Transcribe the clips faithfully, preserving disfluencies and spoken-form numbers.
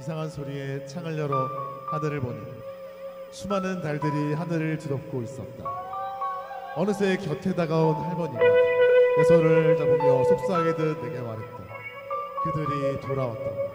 이상한 소리에 창을 열어 하늘을 보니 수많은 달들이 하늘을 뒤덮고 있었다. 어느새 곁에 다가온 할머니가 내 손을 잡으며 속삭이듯 내게 말했다. 그들이 돌아왔다.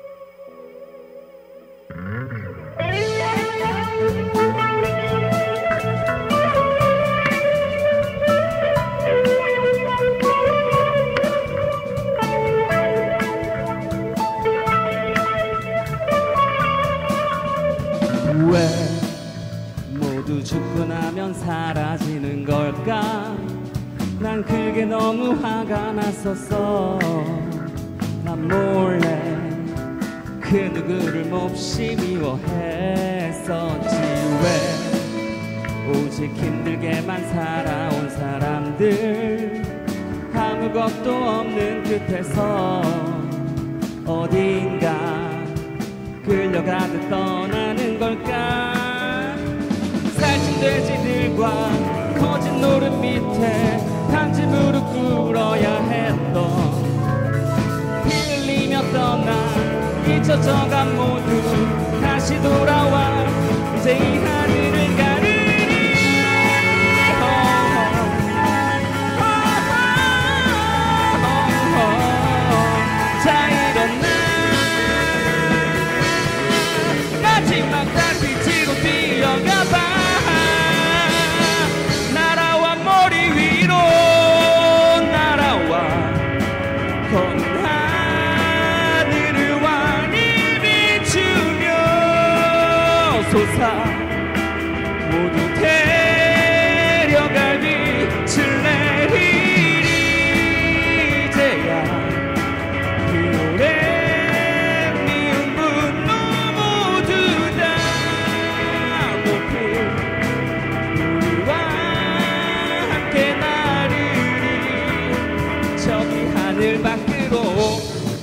왜 모두 죽고 나면 사라지는 걸까? 난 그게 너무 화가 났었어. 난 몰래 그 누구를 몹시 미워했었지. 왜 오직 힘들게만 살아온 사람들 아무것도 없는 끝에서 어딘가 끌려가듯 떠나는 걸까? 살찐 돼지들과 거진 노름 밑에 단지 무릎 꿇어야 했던 피 흘리며 떠나 잊혀져간 모두 다시 돌아와 이제 이 하늘을 가르니. 자 일어나 마지막 달빛으로 뛰어가봐. 날아와 머리 위로 날아와 검은 하늘을 환히 비추며 솟아 모두 데려갈 빛을 내리리. 이제야 그 오래 미운 분노 모두 다 높이 우리와 함께 나르리. 저기 하늘 밖으로.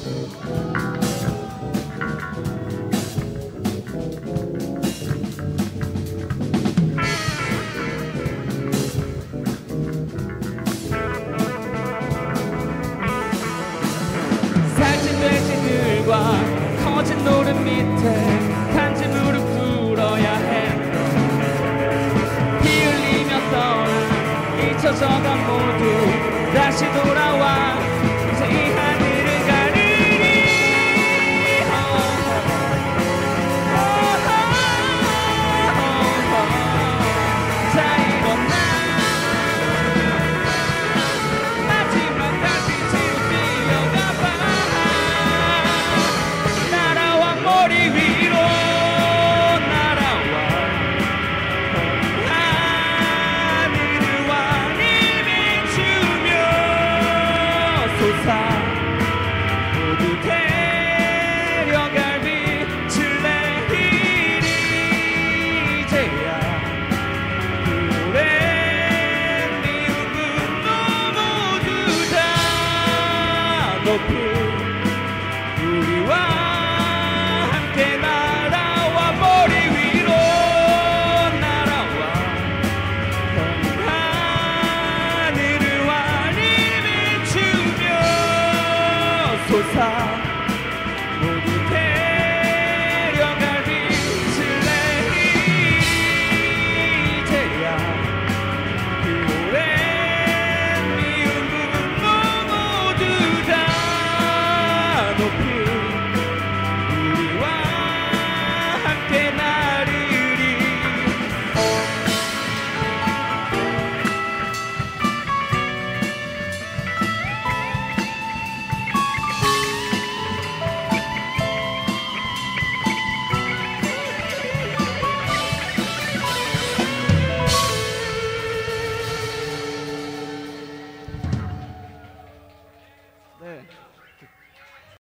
살찐 돼지들과 커진 노름 밑에 단지 무릎 꿇어야 했던 피 흘리며 떠나 잊혀져간 모두 다시 돌아와 이제 이 하늘을 가르니. 자 일어나 마지막 달빛으로 뛰어가봐. 날아와 머리 위로 날아와 하늘을 환히 비추며 솟아 모두 데려갈 빛을 내리리. 이제야 그 오랜 미운 분노 모두 다 높이